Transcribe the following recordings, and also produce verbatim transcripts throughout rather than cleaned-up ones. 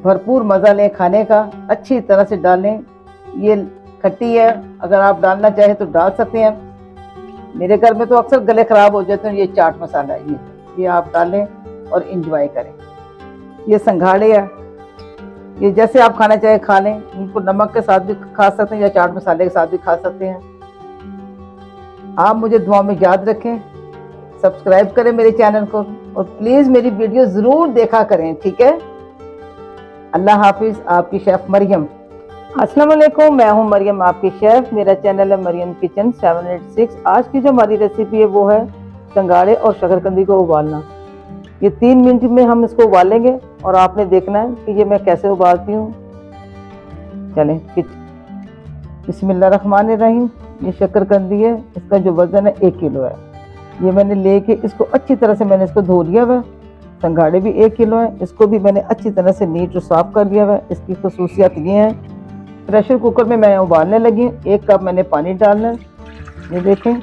भरपूर मज़ा लें खाने का, अच्छी तरह से डालें। ये खट्टी है, अगर आप डालना चाहें तो डाल सकते हैं। मेरे घर में तो अक्सर गले ख़राब हो जाते हैं। ये चाट मसाला है, ये ये आप डालें और इंजॉय करें। ये संघाड़े है, ये जैसे आप खाना चाहे खा लें। इनको नमक के साथ भी खा सकते हैं या चाट मसाले के साथ भी खा सकते हैं। आप मुझे दुआ में याद रखें, सब्सक्राइब करें मेरे चैनल को और प्लीज़ मेरी वीडियो ज़रूर देखा करें, ठीक है। अल्लाह हाफिज़। आपकी शेफ़ मरियम। अस्सलाम वालेकुम, मैं हूं मरियम, आपकी शेफ़। मेरा चैनल है Mariyam kitchen seven eight six. आज की जो हमारी रेसिपी है वो है संघाड़े और शकरकंदी को उबालना। ये तीन मिनट में हम इसको उबालेंगे और आपने देखना है कि ये मैं कैसे उबालती हूँ। चलें, बिस्मिल्लाहिर्रहमानिर्रहीम। ये शकरकंदी है, इसका जो वज़न है एक किलो है। ये मैंने लेके इसको अच्छी तरह से मैंने इसको धो लिया हुआ है। संघाड़े भी एक किलो है, इसको भी मैंने अच्छी तरह से नीट और साफ़ कर लिया हुआ है। इसकी खसूसियात ये हैं। प्रेशर कुकर में मैं उबालने लगी हूँ। एक कप मैंने पानी डालना है, ये देखें।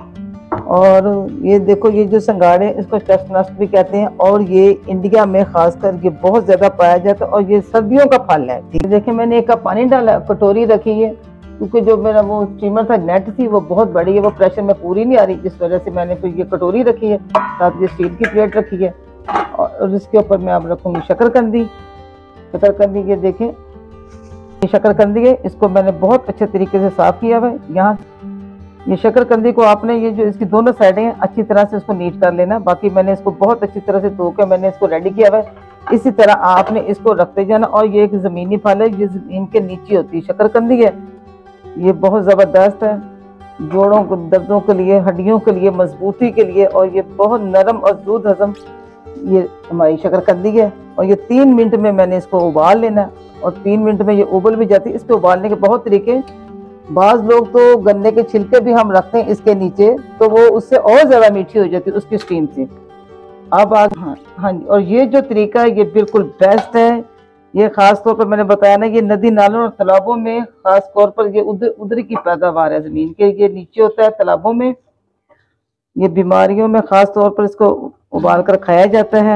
और ये देखो, ये जो संघाड़े इसको चेस्टनट भी कहते हैं और ये इंडिया में खासकर ये बहुत ज़्यादा पाया जाता है और ये सर्दियों का फल है। ठीक है, देखिए मैंने एक कप पानी डाला, कटोरी रखी है क्योंकि जो मेरा वो स्टीमर था, नेट थी, वो बहुत बड़ी है, वो प्रेशर में पूरी नहीं आ रही, इस वजह से मैंने फिर ये कटोरी रखी है। साथ ये स्टील की प्लेट रखी है और इसके ऊपर मैं अब रखूँगी शकरकंदी। शकरकंदी ये देखें, ये शकरकंदी है, इसको मैंने बहुत अच्छे तरीके से साफ़ किया हुआ है। यहाँ ये शकरकंदी को आपने ये जो इसकी दोनों साइडें हैं अच्छी तरह से इसको नीट कर लेना। बाकी मैंने इसको बहुत अच्छी तरह से धो के मैंने इसको रेडी किया हुआ है। इसी तरह आपने इसको रखते जाना। और ये एक ज़मीनी फल है, ये ज़मीन के नीचे होती है शकरकंदी है। ये बहुत ज़बरदस्त है जोड़ों को दर्दों के लिए, हड्डियों के लिए, मजबूती के लिए, और ये बहुत नरम और दूध हजम ये हमारी शकरकंदी है। और ये तीन मिनट में मैंने इसको उबाल लेना और तीन मिनट में ये उबल भी जाती है। इसको उबालने के बहुत तरीके, बाज़ लोग तो गन्ने के छिलके भी हम रखते हैं इसके नीचे, तो वो उससे और ज़्यादा मीठी हो जाती है उसकी स्टीम से। अब आज हाँ हाँ जी, और ये जो तरीका है ये बिल्कुल बेस्ट है। ये ख़ास तौर पर मैंने बताया ना, ये नदी नालों और तालाबों में ख़ास तौर पर ये उधर उधर की पैदावार है, ज़मीन के ये नीचे होता है तालाबों में। ये बीमारियों में ख़ास तौर पर इसको उबाल कर खाया जाता है।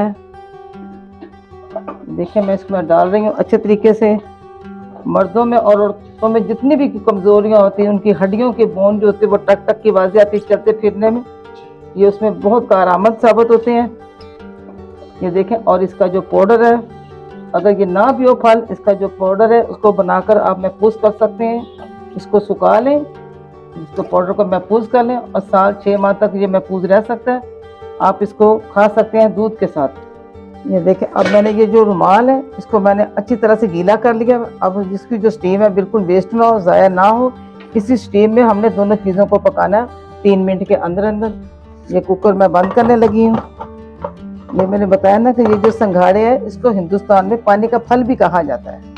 देखिए मैं इसमें डाल रही हूँ अच्छे तरीके से। मर्दों में और औरतों में जितनी भी कमज़ोरियाँ होती हैं, उनकी हड्डियों के बोन जो होते हैं वो टक टक की आवाज़ें आती है चलते फिरने में, ये उसमें बहुत कारआमद साबित होते हैं। ये देखें, और इसका जो पाउडर है, अगर ये ना भी हो फल, इसका जो पाउडर है उसको बनाकर आप महफूज कर सकते हैं। इसको सुखा लें, इसको पाउडर को महफूज कर लें और साल छः माह तक ये महफूज रह सकता है। आप इसको खा सकते हैं दूध के साथ। ये देखें, अब मैंने ये जो रुमाल है इसको मैंने अच्छी तरह से गीला कर लिया। अब जिसकी जो स्टीम है बिल्कुल वेस्ट ना हो, ज़ाया ना हो। इसी स्टीम में हमने दोनों चीज़ों को पकाना है तीन मिनट के अंदर अंदर। ये कुकर मैं बंद करने लगी हूँ। ये मैंने बताया ना कि ये जो संघाड़े है इसको हिंदुस्तान में पानी का फल भी कहा जाता है।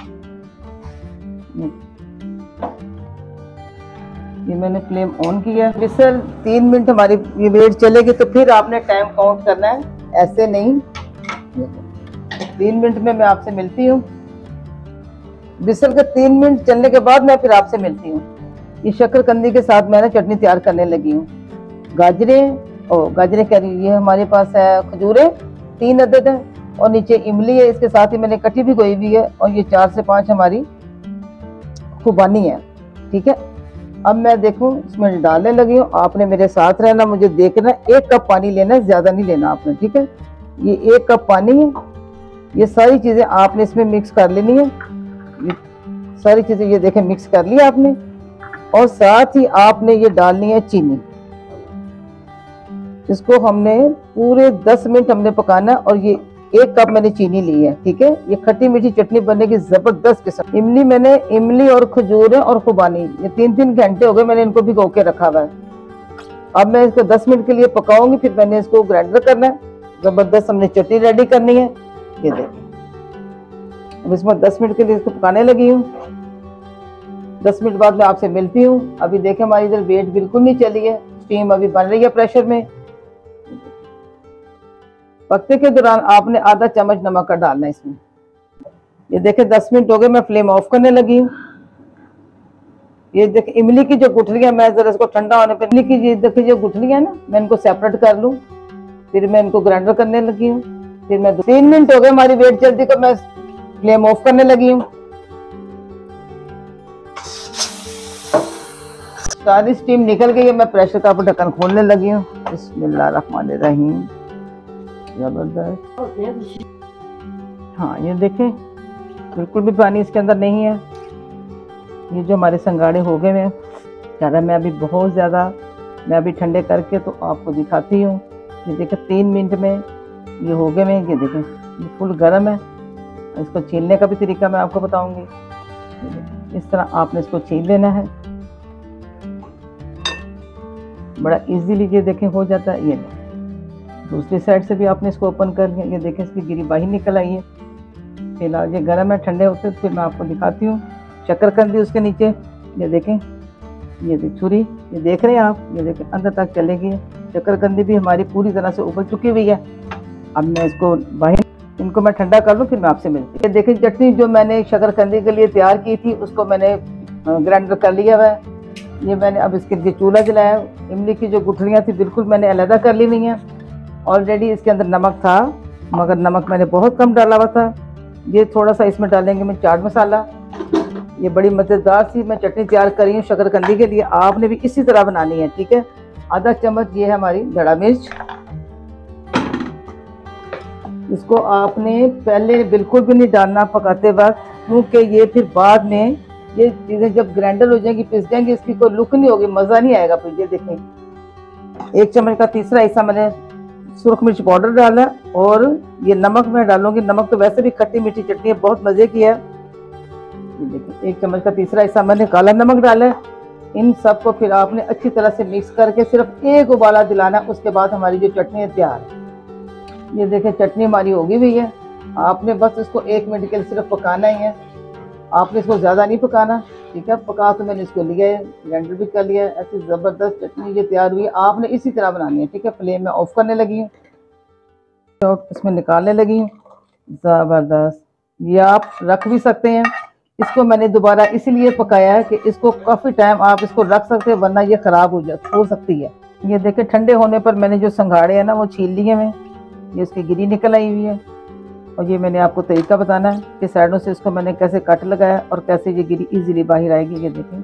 ये मैंने फ्लेम ऑन किया। विसल तीन मिनट हमारी ये वेट चलेगी तो फिर आपने टाइम काउंट करना है, ऐसे नहीं। तीन मिनट में मैं आपसे मिलती हूँ। विसल के तीन मिनट चलने के बाद मैं फिर आपसे मिलती हूँ। ये शकरकंदी के साथ मैंने चटनी तैयार करने लगी हूँ। गाजरें और गाजरें कह रही, ये हमारे पास है खजूरें तीन अदद है और नीचे इमली है, इसके साथ ही मैंने कटी भी गोई हुई है। और ये चार से पांच हमारी खुबानी है। ठीक है, अब मैं देखूं इसमें डालने लगी हूँ। आपने मेरे साथ रहना, मुझे देखना। एक कप पानी लेना है, ज्यादा नहीं लेना आपने। ठीक है, ये एक कप पानी है। ये सारी चीजें आपने इसमें मिक्स कर लेनी है। ये सारी चीजें ये देखें मिक्स कर लिया आपने। और साथ ही आपने ये डालनी है चीनी। इसको हमने पूरे दस मिनट हमने पकाना। और ये एक कप मैंने चीनी ली है। ठीक है, ये खट्टी मीठी चटनी बनने की जबरदस्त किस्म। इमली मैंने इमली और खजूरें और खुबानी ये तीन तीन घंटे हो गए मैंने इनको भिगो के रखा हुआ है। अब मैं इसको दस मिनट के लिए पकाऊंगी, फिर मैंने इसको ग्राइंडर करना है। जबरदस्त हमने चटनी रेडी करनी है। ये देखिए, अब इसमें दस मिनट के लिए इसको पकाने लगी हूँ। दस मिनट बाद मैं आपसे मिलती हूँ। अभी देखें हमारी इधर वेट बिल्कुल नहीं चली है, स्टीम अभी बन रही है प्रेशर में। पकते के दौरान आपने आधा चम्मच नमक का डालना है इसमें। ये देखें दस मिनट हो गए, मैं फ्लेम ऑफ करने लगी हूँ। ये देखें इमली की जो गुठलियां, मैं जरा इसको ठंडा होने पर इमली की देखिए जो गुठलियां ना, मैं इनको सेपरेट कर लूँ। फिर मैं इनको ग्राइंडर करने लगी हूँ। फिर मैं तीन मिनट हो गए हमारी वेट जल्दी को मैं फ्लेम ऑफ करने लगी हूँ। सारी स्टीम निकल गई है, मैं प्रेशर का ढक्कन खोलने लगी हूँ। बिस्मिल्लाहिर्रहमानिर्रहीम। जबरदस्त। हाँ ये देखें, बिल्कुल भी पानी इसके अंदर नहीं है। ये जो हमारे संगाड़े हो गए हैं, ज़्यादा मैं अभी बहुत ज़्यादा मैं अभी ठंडे करके तो आपको दिखाती हूँ। ये देखें तीन मिनट में ये हो गए हैं। ये देखें ये फुल गर्म है। इसको छीलने का भी तरीका मैं आपको बताऊंगी। इस तरह आपने इसको छील लेना है, बड़ा इजीली ये देखें हो जाता है। ये दूसरी साइड से भी आपने इसको ओपन कर लिया। ये देखें इसकी गिरी बाहर निकल आई है। फिलहाल ये गर्म है, ठंडे होते तो फिर मैं आपको दिखाती हूँ। शक्करकंदी उसके नीचे, ये देखें, ये देख छुरी, ये देख रहे हैं आप, ये देखें अंदर तक चलेगी। शक्करकंदी भी हमारी पूरी तरह से उबल चुकी हुई है। अब मैं इसको बाहर इनको मैं ठंडा कर लूँ, फिर मैं आपसे मिलती हूँ। ये देखें चटनी जो मैंने शक्करकंदी के लिए तैयार की थी उसको मैंने ग्राइंडर कर लिया हुआ है। ये मैंने अब इसके लिए चूल्हा जलाया। इमली की जो गुठलियाँ थी बिल्कुल मैंने अलहदा कर ली हुई हैं। ऑलरेडी इसके अंदर नमक था, मगर नमक मैंने बहुत कम डाला हुआ था। ये थोड़ा सा इसमें डालेंगे मैं चाट मसाला। ये बड़ी मज़ेदार सी मैं चटनी तैयार कर रही हूँ शक्करकंदी के लिए। आपने भी इसी तरह बनानी है, ठीक है। आधा चम्मच ये है हमारी धड़ा मिर्च। इसको आपने पहले बिल्कुल भी नहीं डालना पकाते वक्त, क्योंकि ये फिर बाद में ये चीज़ें जब ग्राइंडर हो जाएंगी, पिस जाएंगी, इसकी कोई लुक नहीं होगी, मज़ा नहीं आएगा। फिर ये देखें एक चम्मच का तीसरा हिस्सा मैंने सुरख मिर्च पाउडर डाला और ये नमक मैं डालूंगी। नमक तो वैसे भी खट्टी मीठी चटनी है, बहुत मज़े की है। ये देखिए एक चम्मच का तीसरा हिस्सा मैंने काला नमक डाला है। इन सब को फिर आपने अच्छी तरह से मिक्स करके सिर्फ एक उबाला दिलाना, उसके बाद हमारी जो चटनी है तैयार है। ये देखें चटनी हमारी होगी भी है। आपने बस इसको एक मिनट के लिए सिर्फ पकाना ही है, आपने इसको ज़्यादा नहीं पकाना, ठीक है। पका तो मैंने इसको लिया है, ग्राइंडर भी कर लिया है। ऐसी ज़बरदस्त चटनी ये तैयार हुई है। आपने इसी तरह बनानी है, ठीक है। फ्लेम में ऑफ करने लगी हूँ, तो इसमें निकालने लगी हूँ। ज़बरदस्त, ये आप रख भी सकते हैं। इसको मैंने दोबारा इसीलिए पकाया है कि इसको काफ़ी टाइम आप इसको रख सकते हैं, वरना ये ख़राब हो जा हो सकती है। ये देखें ठंडे होने पर मैंने जो संघाड़े हैं ना वो छील लिए हैं। ये इसकी गिरी निकल आई हुई है। और ये मैंने आपको तरीका बताना है कि साइडों से इसको मैंने कैसे कट लगाया और कैसे ये गिरी इजीली बाहर आएगी। ये देखें,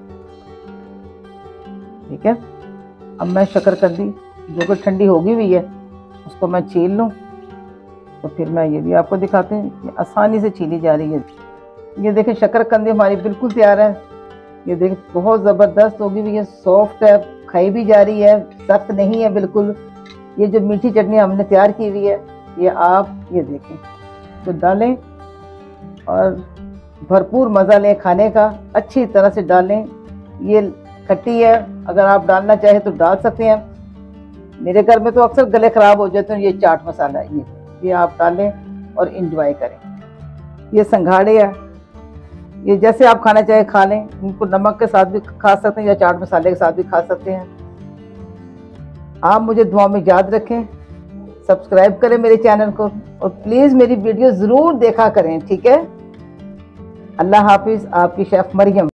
ठीक है। अब मैं शक्करकंदी जो कि ठंडी होगी हुई है उसको मैं छील लूँ, तो फिर मैं ये भी आपको दिखाते हैं कि आसानी से छीली जा रही है। ये देखें शक्करकंदी हमारी बिल्कुल तैयार है। ये देखें बहुत ज़बरदस्त होगी हुई है, सॉफ्ट है, खाई भी जा रही है, सख्त नहीं है बिल्कुल। ये जो मीठी चटनी हमने तैयार की हुई है, ये आप ये देखें तो डालें और भरपूर मज़ा लें खाने का, अच्छी तरह से डालें। ये खट्टी है, अगर आप डालना चाहें तो डाल सकते हैं। मेरे घर में तो अक्सर गले ख़राब हो जाते हैं। ये चाट मसाला है, ये ये आप डालें और इंजॉय करें। ये संघाड़े है, ये जैसे आप खाना चाहे खा लें। इनको नमक के साथ भी खा सकते हैं या चाट मसाले के साथ भी खा सकते हैं। आप मुझे दुआ में याद रखें, सब्सक्राइब करें मेरे चैनल को और प्लीज़ मेरी वीडियो ज़रूर देखा करें, ठीक है। अल्लाह हाफिज़। आपकी शेफ़ मरियम।